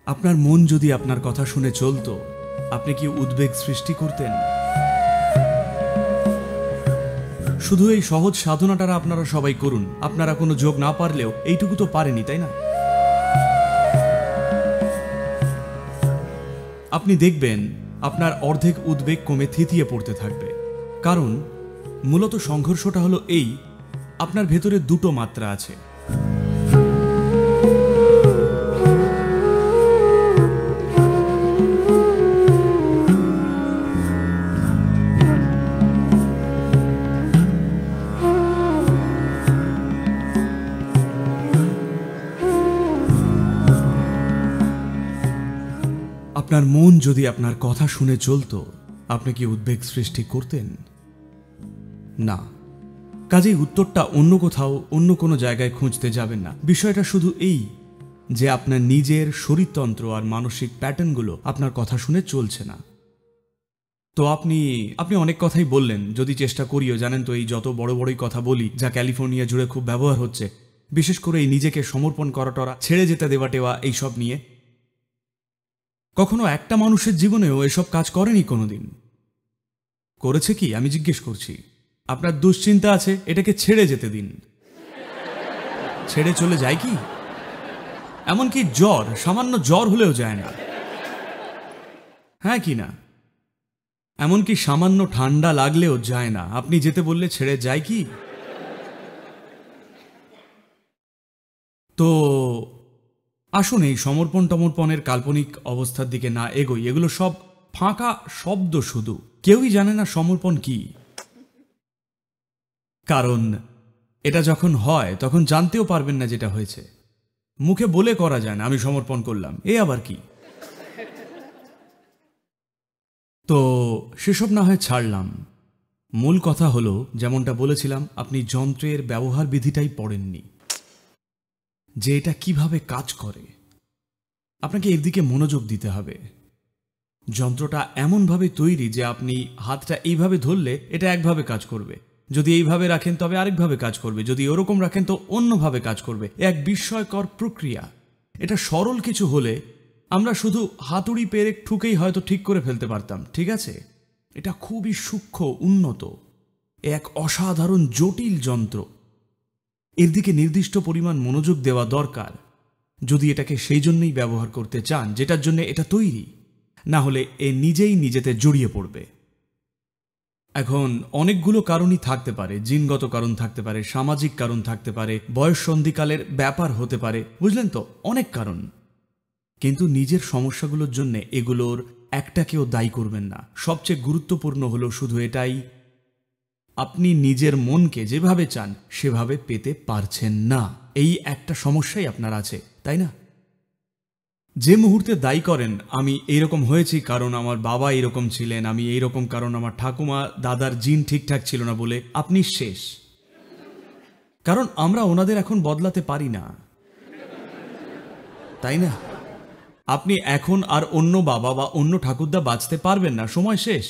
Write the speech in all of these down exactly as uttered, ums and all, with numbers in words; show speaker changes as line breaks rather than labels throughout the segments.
আপনার মন যদি আপনার কথা শুনে চলতো, আপনি কি উদ্বেগ সৃষ্টি করতেন? শুধু এই সহজ সাধনাটা আপনারা সবাই করুন। আপনারা কোনো যোগ না পারলেও এইটুকু তো পারেনি, তাই না? আপনি দেখবেন আপনার অর্ধেক উদ্বেগ কমে থিতিয়ে পড়তে থাকবে। কারণ মূলত সংঘর্ষটা হলো এই, আপনার ভেতরে দুটো মাত্রা আছে। আপনার মন যদি আপনার কথা শুনে চলতো, আপনি কি উদ্বেগ সৃষ্টি করতেন? না। কাজেই উত্তরটা অন্য কোথাও, অন্য কোনো জায়গায় খুঁজতে যাবেন না। বিষয়টা শুধু এই যে আপনার নিজের শরীরতন্ত্র আর মানসিক প্যাটার্নগুলো আপনার কথা শুনে চলছে না। তো আপনি আপনি অনেক কথাই বললেন, যদি চেষ্টা করিও। জানেন তো, এই যত বড় বড়ই কথা বলি, যা ক্যালিফোর্নিয়া জুড়ে খুব ব্যবহার হচ্ছে, বিশেষ করে এই নিজেকে সমর্পণ করা টরা, ছেড়ে যেতে দেওয়া টেওয়া, এইসব নিয়ে, কখনো একটা মানুষের জীবনেও এসব কাজ করেনি কোনোদিন? করেছে কি আমি জিজ্ঞেস করছি? আপনার দুশ্চিন্তা আছে, এটাকে ছেড়ে যেতে দিন। ছেড়ে চলে যায় কি? এমনকি জ্বর, সামান্য জ্বর হলেও যায় না। হ্যাঁ কি না? এমনকি সামান্য ঠান্ডা লাগলেও যায় না। আপনি যেতে বললে ছেড়ে যায় কি? তো আসুন এই সমর্পণ টমর্পণের কাল্পনিক অবস্থার দিকে না এগোই। এগুলো সব ফাঁকা শব্দ, শুধু কেউই জানে না সমর্পণ কি। কারণ এটা যখন হয় তখন জানতেও পারবেন না যেটা হয়েছে। মুখে বলে করা যায় না আমি সমর্পণ করলাম, এ আবার কি? তো সেসব না হয় ছাড়লাম। মূল কথা হলো, যেমনটা বলেছিলাম, আপনি যন্ত্রের ব্যবহার বিধিটাই পড়েননি, যে এটা কিভাবে কাজ করে। আপনাকে এর দিকে মনোযোগ দিতে হবে। যন্ত্রটা এমনভাবে তৈরি যে আপনি হাতটা এইভাবে ধরলে এটা একভাবে কাজ করবে, যদি এইভাবে রাখেন তবে আরেকভাবে কাজ করবে, যদি ওরকম রাখেন তো অন্যভাবে কাজ করবে। এক বিস্ময়কর প্রক্রিয়া। এটা সরল কিছু হলে আমরা শুধু হাতুড়ি পেরেক ঠুকেই হয়তো ঠিক করে ফেলতে পারতাম, ঠিক আছে? এটা খুবই সূক্ষ্ম, উন্নত, এক অসাধারণ জটিল যন্ত্র। এর দিকে নির্দিষ্ট পরিমাণ মনোযোগ দেওয়া দরকার, যদি এটাকে সেই জন্যই ব্যবহার করতে চান যেটার জন্য এটা তৈরি। না হলে এ নিজেই নিজেতে জড়িয়ে পড়বে। এখন অনেকগুলো কারণই থাকতে পারে। জিনগত কারণ থাকতে পারে, সামাজিক কারণ থাকতে পারে, বয়স সন্ধিকালের ব্যাপার হতে পারে, বুঝলেন তো, অনেক কারণ। কিন্তু নিজের সমস্যাগুলোর জন্য এগুলোর একটাকেও দায়ী করবেন না। সবচেয়ে গুরুত্বপূর্ণ হলো শুধু এটাই, আপনি নিজের মনকে যেভাবে চান সেভাবে পেতে পারছেন না। এই একটা সমস্যাই আপনার আছে, তাই না? যে মুহূর্তে দায়ী করেন আমি এইরকম হয়েছি কারণ আমার বাবা এইরকম ছিলেন, আমি এইরকম কারণ আমার ঠাকুমা দাদার জিন ঠিকঠাক ছিল না বলে, আপনি শেষ। কারণ আমরা ওনাদের এখন বদলাতে পারি না, তাই না? আপনি এখন আর অন্য বাবা বা অন্য ঠাকুরদা বাঁচতে পারবেন না, সময় শেষ।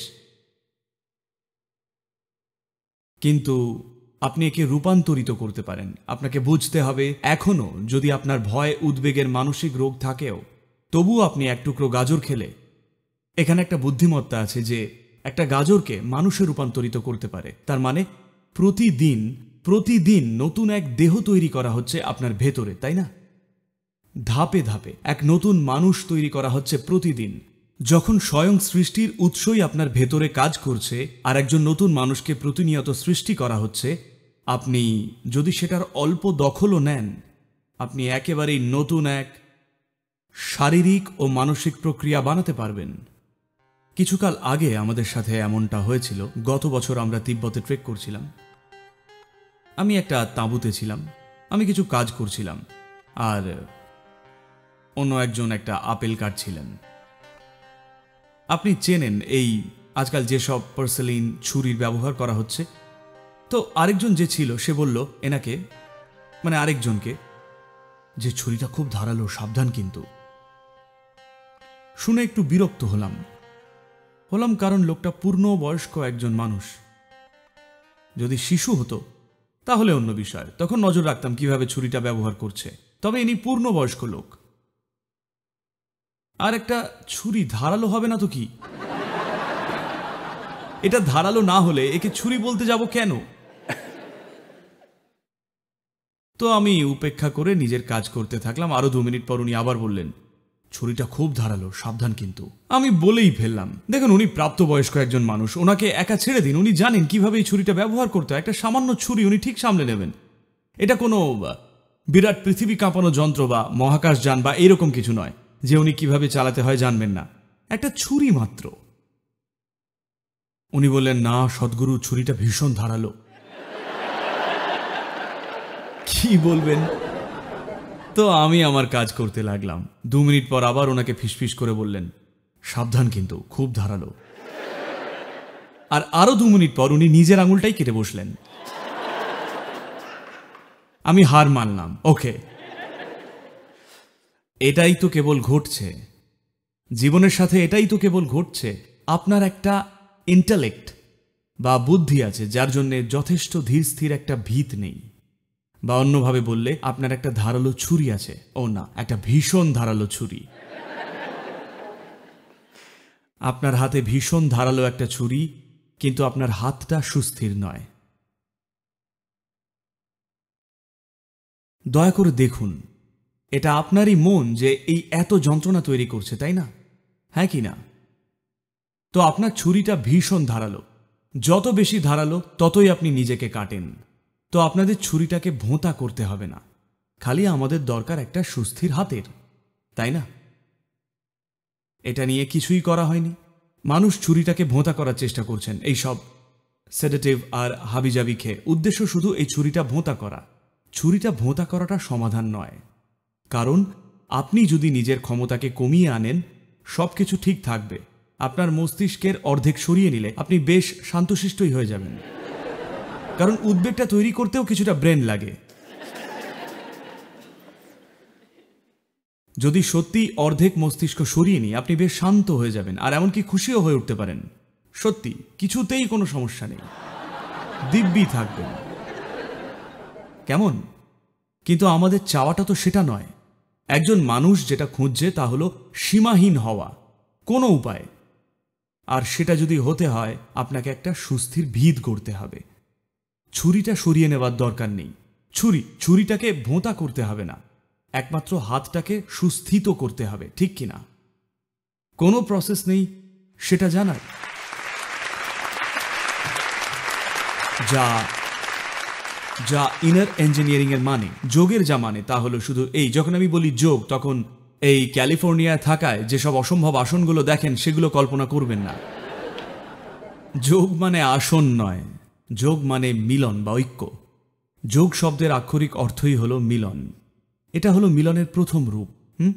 কিন্তু আপনি একে রূপান্তরিত করতে পারেন। আপনাকে বুঝতে হবে, এখনো যদি আপনার ভয় উদ্বেগের মানসিক রোগ থাকেও, তবুও আপনি এক টুকরো গাজর খেলে, এখানে একটা বুদ্ধিমত্তা আছে যে একটা গাজরকে মানুষে রূপান্তরিত করতে পারে। তার মানে প্রতিদিন প্রতিদিন নতুন এক দেহ তৈরি করা হচ্ছে আপনার ভেতরে, তাই না? ধাপে ধাপে এক নতুন মানুষ তৈরি করা হচ্ছে প্রতিদিন। যখন স্বয়ং সৃষ্টির উৎসই আপনার ভেতরে কাজ করছে আর একজন নতুন মানুষকে প্রতিনিয়ত সৃষ্টি করা হচ্ছে, আপনি যদি সেটার অল্প দখলও নেন, আপনি একেবারেই নতুন এক শারীরিক ও মানসিক প্রক্রিয়া বানাতে পারবেন। কিছুকাল আগে আমাদের সাথে এমনটা হয়েছিল। গত বছর আমরা তিব্বতে ট্রেক করছিলাম। আমি একটা তাঁবুতে ছিলাম, আমি কিছু কাজ করছিলাম, আর অন্য একজন একটা আপেল কাটছিলেন। আপনি চেনেন এই আজকাল যেসব পার্সেলিন ছুরির ব্যবহার করা হচ্ছে। তো আরেকজন যে ছিল সে বলল এনাকে, মানে আরেকজনকে, যে ছুরিটা খুব ধারালো, সাবধান। কিন্তু শুনে একটু বিরক্ত হলাম হলাম কারণ লোকটা পূর্ণবয়স্ক একজন মানুষ। যদি শিশু হতো তাহলে অন্য বিষয়, তখন নজর রাখতাম কিভাবে ছুরিটা ব্যবহার করছে। তবে ইনি পূর্ণবয়স্ক লোক। আর একটা ছুরি ধারালো হবে না তো কি? এটা ধারালো না হলে একে ছুরি বলতে যাব কেন? তো আমি উপেক্ষা করে নিজের কাজ করতে থাকলাম। আরো দু মিনিট পর উনি আবার বললেন, ছুরিটা খুব ধারালো, সাবধান কিন্তু। আমি বলেই ফেললাম, দেখুন উনি প্রাপ্তবয়স্ক একজন মানুষ, ওনাকে একা ছেড়ে দিন, উনি জানেন কিভাবে এই ছুরিটা ব্যবহার করতে হয়। একটা সামান্য ছুরি উনি ঠিক সামলে নেবেন। এটা কোনো বিরাট পৃথিবী কাঁপানো যন্ত্র বা মহাকাশ যান বা এরকম কিছু নয় যে উনি কিভাবে চালাতে হয় জানবেন না, একটা ছুরি মাত্র। উনি বললেন, না সদ্গুরু, ছুরিটা ভীষণ ধারালো। কি বলবেন? তো আমি আমার কাজ করতে লাগলাম। দু মিনিট পর আবার ওনাকে ফিসফিস করে বললেন, সাবধান কিন্তু, খুব ধারালো। আর আরো দু মিনিট পর উনি নিজের আঙুলটাই কেটে বসলেন। আমি হার মানলাম, ওকে, এটাই তো কেবল ঘটছে জীবনের সাথে, এটাই তো কেবল ঘটছে। আপনার একটা ইন্টেলেক্ট বা বুদ্ধি আছে যার জন্য যথেষ্ট ধীর স্থির একটা ভিত নেই, বা অন্যভাবে বললে আপনার একটা ধারালো ছুরি আছে। ও না, একটা ভীষণ ধারালো ছুরি। আপনার হাতে ভীষণ ধারালো একটা ছুরি, কিন্তু আপনার হাতটা সুস্থির নয়। দয়া করে দেখুন, এটা আপনারই মন যে এই এত যন্ত্রণা তৈরি করছে, তাই না? হ্যাঁ কি না? তো আপনার ছুরিটা ভীষণ ধারালো, যত বেশি ধারালো ততই আপনি নিজেকে কাটেন। তো আপনাদের ছুরিটাকে ভোঁতা করতে হবে না, খালি আমাদের দরকার একটা সুস্থির হাতের, তাই না? এটা নিয়ে কিছুই করা হয়নি। মানুষ ছুরিটাকে ভোঁতা করার চেষ্টা করছেন এই সব সেডেটিভ আর হাবিজাবি খেয়ে। উদ্দেশ্য শুধু এই ছুরিটা ভোঁতা করা। ছুরিটা ভোঁতা করাটা সমাধান নয়, কারণ আপনি যদি নিজের ক্ষমতাকে কমিয়ে আনেন, সব কিছু ঠিক থাকবে। আপনার মস্তিষ্কের অর্ধেক সরিয়ে নিলে আপনি বেশ শান্তশিষ্টই হয়ে যাবেন, কারণ উদ্বেগটা তৈরি করতেও কিছুটা ব্রেন লাগে। যদি সত্যি অর্ধেক মস্তিষ্ক সরিয়ে নিই, আপনি বেশ শান্ত হয়ে যাবেন, আর এমনকি খুশিও হয়ে উঠতে পারেন। সত্যি কিছুতেই কোনো সমস্যা নেই, দিব্যি থাকবেন। কেমন? কিন্তু আমাদের চাওয়াটা তো সেটা নয়। একজন মানুষ যেটা খুঁজছে তা হলো সীমাহীন হওয়া, কোনো উপায়। আর সেটা যদি হতে হয়, আপনাকে একটা সুস্থির ভিত গড়তে হবে। ছুরিটা সরিয়ে নেওয়ার দরকার নেই। ছুরি ছুরিটাকে ভোঁতা করতে হবে না, একমাত্র হাতটাকে সুস্থিত করতে হবে, ঠিক কিনা? কোনো প্রসেস নেই সেটা জানার। যা যা ইনার ইঞ্জিনিয়ারিং এর মানে, যোগের যা মানে তা হলো শুধু এই। যখন আমি বলি যোগ, তখন এই ক্যালিফোর্নিয়ায় থাকায় যেসব অসম্ভব আসনগুলো দেখেন সেগুলো কল্পনা করবেন না। যোগ মানে আসন নয়, যোগ মানে মিলন বা ঐক্য। যোগ শব্দের আক্ষরিক অর্থই হলো মিলন। এটা হলো মিলনের প্রথম রূপ। হুম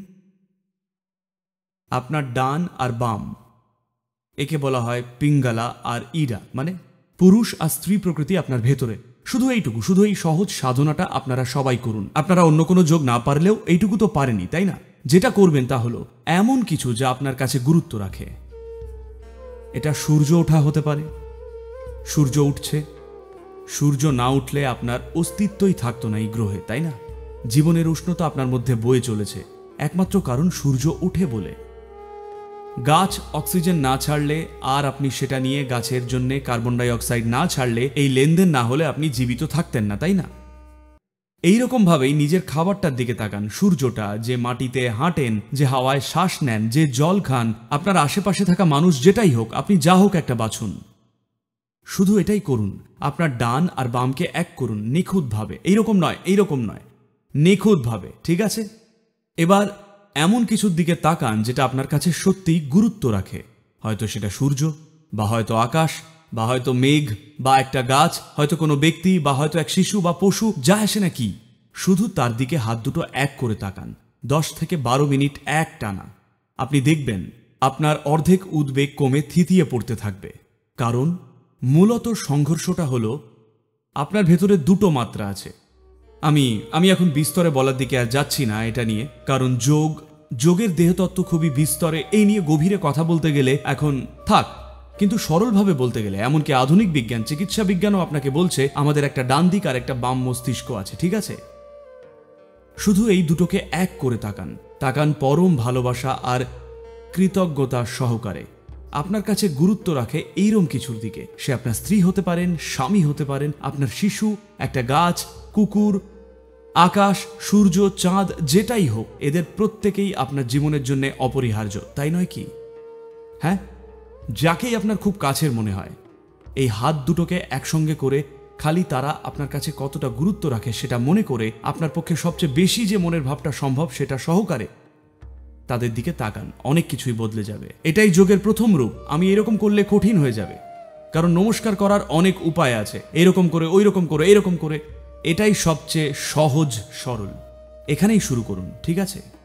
আপনার ডান আর বাম, একে বলা হয় পিঙ্গালা আর ইডা, মানে পুরুষ আর স্ত্রী প্রকৃতি আপনার ভেতরে। শুধু এইটুকু, শুধু এই সহজ সাধনাটা আপনারা সবাই করুন। আপনারা অন্য কোনো যোগ না পারলেও এইটুকু তো পারেনি, তাই না? যেটা করবেন তা হলো এমন কিছু যা আপনার কাছে গুরুত্ব রাখে। এটা সূর্য ওঠা হতে পারে। সূর্য উঠছে, সূর্য না উঠলে আপনার অস্তিত্বই থাকতো না এই গ্রহে, তাই না? জীবনের উষ্ণতা আপনার মধ্যে বয়ে চলেছে একমাত্র কারণ সূর্য উঠে বলে। গাছ অক্সিজেন না ছাড়লে আর আপনি সেটা নিয়ে গাছের জন্য কার্বন ডাই অক্সাইড না ছাড়লে, এই লেনদেন না হলে আপনি জীবিত থাকতেন না, তাই না? এইরকম ভাবেই নিজের খাবারটার দিকে তাকান। সূর্যটা, যে মাটিতে হাঁটেন, যে হাওয়ায় শ্বাস নেন, যে জল খান, আপনার আশেপাশে থাকা মানুষ যেটাই হোক, আপনি যা হোক একটা বাছুন। শুধু এটাই করুন, আপনার ডান আর বামকে এক করুন নিখুঁতভাবে। এইরকম নয়, এইরকম নয়, নিখুঁতভাবে, ঠিক আছে? এবার এমন কিছুর দিকে তাকান যেটা আপনার কাছে সত্যিই গুরুত্ব রাখে। হয়তো সেটা সূর্য, বা হয়তো আকাশ, বা হয়তো মেঘ, বা একটা গাছ, হয়তো কোনো ব্যক্তি, বা হয়তো এক শিশু বা পশু, যা আসে না কি। শুধু তার দিকে হাত দুটো এক করে তাকান, দশ থেকে বারো মিনিট এক টানা। আপনি দেখবেন আপনার অর্ধেক উদ্বেগ কমে থিতিয়ে পড়তে থাকবে। কারণ মূলত সংঘর্ষটা হলো আপনার ভেতরে দুটো মাত্রা আছে। আমি আমি এখন বিস্তরে বলার দিকে আর যাচ্ছি না এটা নিয়ে, কারণ যোগ যোগের দেহতত্ত্ব খুবই বিস্তরে, এই নিয়ে গভীরে কথা বলতে গেলে এখন থাক। কিন্তু সরলভাবে বলতে গেলে, এমনকি আধুনিক বিজ্ঞান, চিকিৎসা বিজ্ঞানও আপনাকে বলছে আমাদের একটা ডান দিক আর একটা বাম মস্তিষ্ক আছে, ঠিক আছে? শুধু এই দুটোকে এক করে তাকান। তাকান পরম ভালোবাসা আর কৃতজ্ঞতা সহকারে আপনার কাছে গুরুত্ব রাখে এইরকম কিছুর দিকে। সে আপনার স্ত্রী হতে পারেন, স্বামী হতে পারেন, আপনার শিশু, একটা গাছ, কুকুর, আকাশ, সূর্য, চাঁদ, যেটাই হোক, এদের প্রত্যেকেই আপনার জীবনের জন্য অপরিহার্য, তাই নয় কি? হ্যাঁ, যাকেই আপনার খুব কাছের মনে হয়, এই হাত দুটোকে একসঙ্গে করে খালি তারা আপনার কাছে কতটা গুরুত্ব রাখে সেটা মনে করে আপনার পক্ষে সবচেয়ে বেশি যে মনের ভাবটা সম্ভব সেটা সহকারে তাদের দিকে তাকান, অনেক কিছুই বদলে যাবে। এটাই যোগের প্রথম রূপ। আমি এরকম করলে কঠিন হয়ে যাবে, কারণ নমস্কার করার অনেক উপায় আছে, এরকম করে, ওই রকম করে, এরকম করে। এটাই সবচেয়ে সহজ সরল। এখানেই শুরু করুন, ঠিক আছে?